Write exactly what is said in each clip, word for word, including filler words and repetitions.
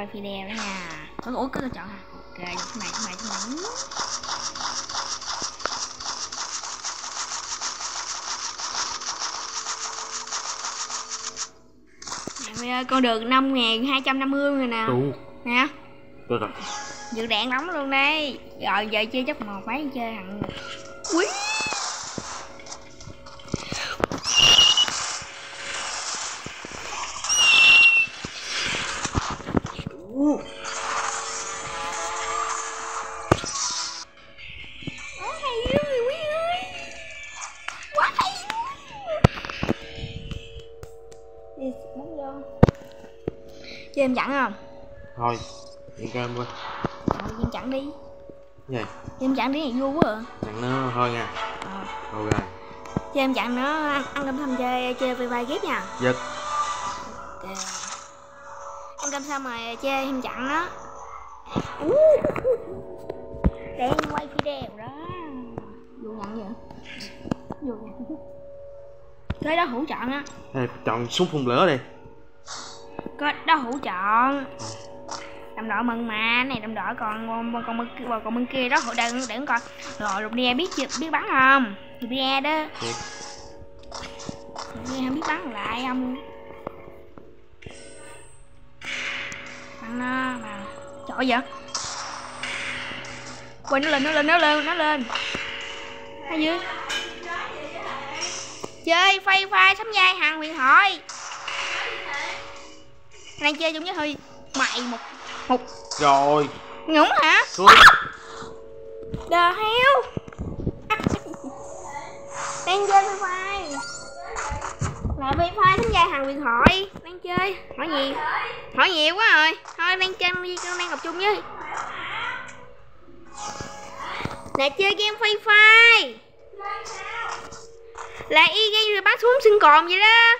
video đó nha. Ủa, ủa cứ chọn hả? Ok, cái này, cái này, cái này. Mày ơi, con được năm nghìn hai trăm năm mươi rồi nè. Đủ. Nè. Được rồi. Dự đạn lắm luôn đây. Rồi giờ chơi chấp một mấy chơi thằng. Quý. Uh. Quá hay luôn Quý ơi. Quá hay. Đi bắn vô. Chơi em chặn không? Thôi, yên cam coi. Thôi em chặn đi. Gì? Em chặn đi này vui quá à. Chặn nó thôi nha. Ờ. Ok. Chơi em chặn nó ăn, ăn cơm xong chơi chơi Free Fire ghép nha. Giật. Ok. Ăn cơm xong rồi chơi em chặn nó. Để em quay video đó. Vô nhận vậy? Vô nhận. Cái đó hữu chọn á. Ê, chọn súng phun lửa đi. Cái đó hữu chọn. Đồng đội mừng mà, này đồng đội còn còn còn bên kia, còn bên kia đó hữu đang để coi. Rồi lục đi biết chưa, biết bắn không? Lục đi đó. Thiệt. Lục đi không biết bắn lại không? Bắn nó mà trời vậy? Quên nó lên, nó lên, nó lên, nó lên. Hay dưới. Chơi Free Fire sắm vai hàng huyền thoại. Đang chơi chung với Huy. Mày một một Rồi. Ngủng hả? Xuống. Đờ heo. Đang chơi Free Fire. Là Free Fire sắm vai hàng huyền thoại. Đang chơi. Hỏi gì? Hỏi nhiều quá rồi. Thôi đang chơi đi, con đang học chung với. Là chơi game Free Fire. Là y game rồi bắn xuống sinh cồn vậy đó.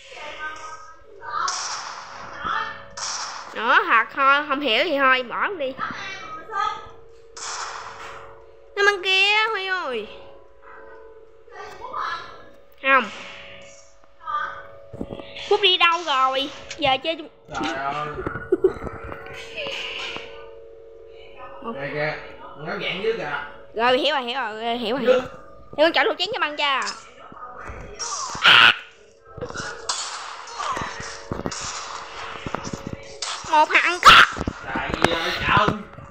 Nữa thật thôi, không hiểu thì thôi, bỏ đi. Nó bên kia Huy ơi. Không. Phúc đi đâu rồi? Giờ chơi chung. Trời ơi. Kìa kìa, ngáo dạng dưới kìa. Rồi hiểu rồi, hiểu rồi, hiểu rồi. Hiểu. Thì con chọn lục chén cho băng cha. Một thằng có. Trời ơi, trời.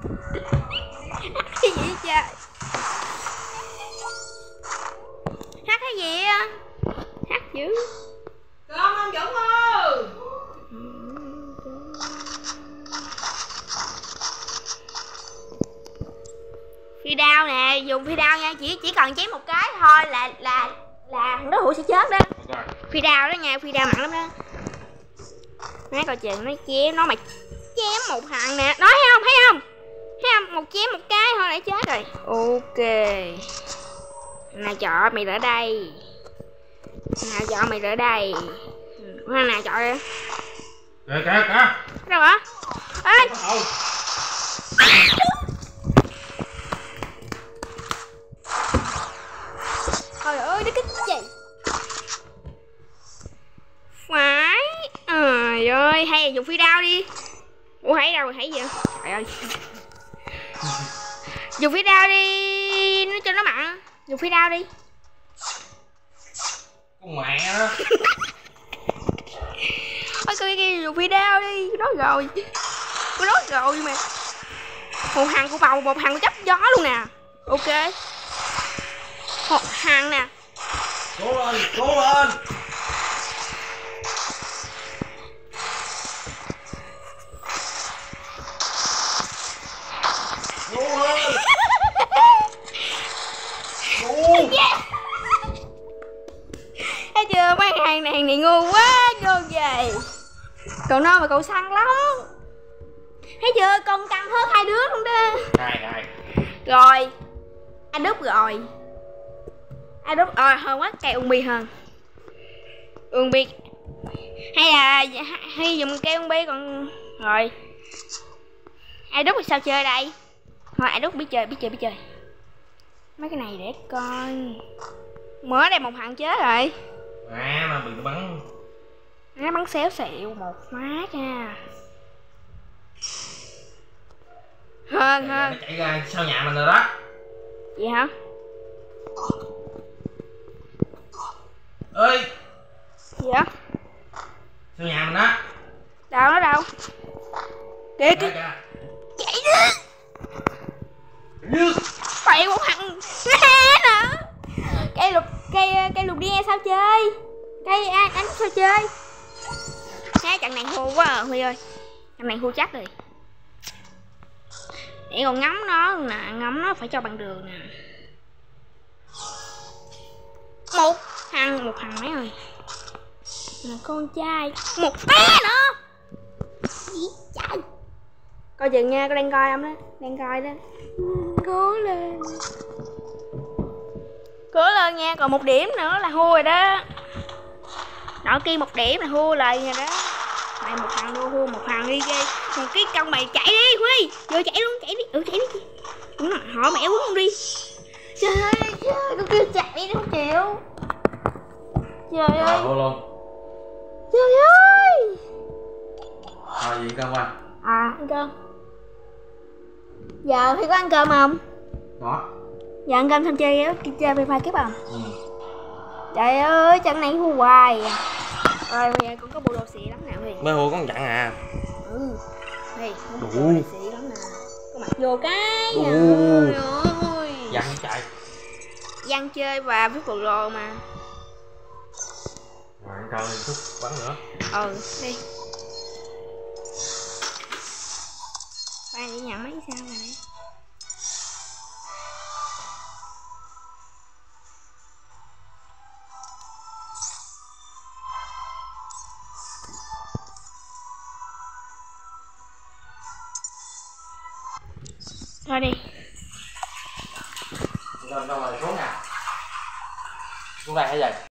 Cái gì trời? Hát cái gì á? Hát dữ. Con ông Dũng ơi. Phi đao nè, dùng phi đao nha, chỉ chỉ cần chém một cái thôi là là là thằng đối thủ sẽ chết đó. Okay. Phi đao đó nha, phi đao mạnh lắm đó. Nói coi chừng nó chém nó mà chém một thằng nè, nói thấy không, thấy không? Thấy không? Một chém một cái thôi đã chết rồi. Ok. Nào chọn mày ở đây. Nào chọn mày ở đây. Nào chọn đây. Kìa kìa kìa. Đâu hả? Ê. Trời ơi, nó cái gì? Phải. Trời ơi, hay là dùng phi đao đi. Ủa thấy đâu rồi, thấy gì vậy? Trời ơi. Dùng phi đao đi, nó cho nó mặn. Dùng phi đao đi. Con mẹ đó. Ôi coi kia dùng phi đao đi, nói rồi. Tôi nói rồi mà. Một hàng của bầu, một hàng của chấp gió luôn nè. Ok. Một hàng nè. Cố lên, cố lên. Cố lên. Cố. Yeah. Thấy chưa, mấy hàng này này ngu quá, vô về. Cậu non mà cậu săn lắm. Thấy chưa, con căng hết hai đứa luôn đó. Này này. Rồi. Anh đúp rồi. Anh đúp rồi, hơn quá, cây ung bi hơn. Ung bi. Hay là hay dùng cây ung bi còn rồi. Ai đúp thì sao chơi đây? Thôi ai đúp biết chơi, biết chơi, biết chơi. Mấy cái này để coi. Mới đây một thằng chết rồi. À mà bị bắn. Nó bắn xéo xẹo một phát nha. hơn hơn. Nó chạy ra sau nhà mình rồi đó. Vậy hả? Ơi. Gì vậy? Sau nhà mình đó. Đâu nó đâu? Kìa kìa. Chạy đi. Dứt. Phải một thằng nữa. Cây lục cây cây lục đi nghe sao chơi? Cây anh anh sao chơi? Thế trận này thua quá à Huy ơi. Trận này thua chắc rồi. Để còn ngắm nó nè, ngắm nó phải cho bằng đường nè. Một thằng, một thằng mấy ơi. Là con trai, một bé nữa. Gì trời. Coi chừng nha, có đang coi không đó, đang coi đó. Cố lên. Cố lên nha, còn một điểm nữa là thua rồi đó. Đội kia một điểm là thua lại rồi đó. Mày một thằng đua thua một thằng đi ghê. Một cái con mày chạy đi Huy. Vừa chạy luôn, chạy đi. Ừ chạy đi. Đúng rồi, họ mẹ quấn không đi. Trời ơi, trời ơi, con kêu chạy đi không chịu. Trời ơi. Thua luôn. Trời ơi. Thôi gì cơm qua. À ăn cơm. Giờ Huy có ăn cơm không? Có. Giờ ăn cơm xong chơi á, chơi Free Fire kiếp không? Ừ. Trời ơi, trận này thua hoài. Rồi bây giờ con có bộ đồ xị lắm nè Huy. Mới thua có một trận à. Ừ. Đây, con bộ Đủ. đồ xị lắm nè. Con mặc vô cái. Đủ. Trời ơi. Dằn chạy. Văn chơi và viết bộ đồ mà. Rồi ăn cơm đi chút bắn nữa. Ừ, đi. Ba đi nhận mấy sao rồi đấy. Thôi đi. Lên đâu rồi xuống nè. Xuống đây hả vậy?